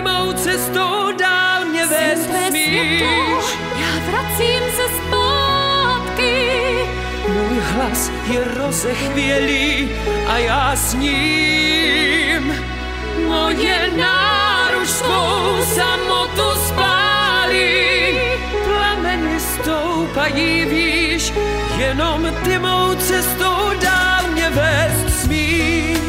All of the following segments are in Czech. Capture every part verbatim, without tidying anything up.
mou cestou dál mě vést smíš. Já vracím se zpátky. Můj hlas je rozechvělý a já s ním. Moje náruč svou samotu spálí. Plameny stoupají výš, jenom ty mou cestou dál mě vést smíš.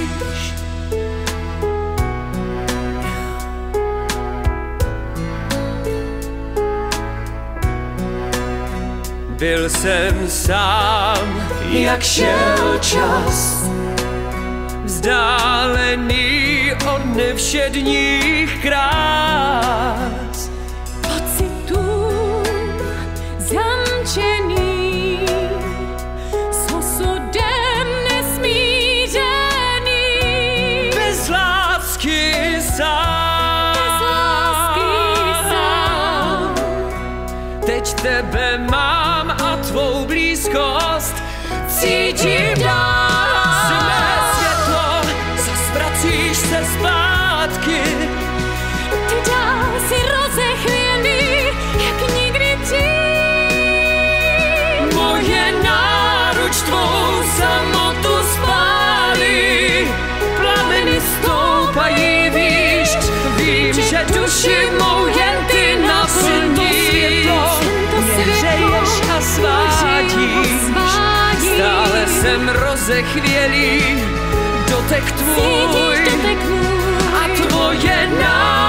Byl jsem sám, jak šel čas, vzdálený od nevšedních krás. Pocitů zamčený, s osudem nesmířený. Bez lásky sám, Bez lásky sám. Teď tebe mám a tvou blízkost cítím dál. Jsi mé světlo, zas vracíš se zpátky. Ty dál si rozechvělý, jak nikdy dřív. Moje náruč tvou samotu spálí. Plameny stoupají výš, vím, že duši mou jen ty naplníš. Mě hřeješ a svádíš, stále jsem rozechvělý, dotek tvůj a tvoje náruč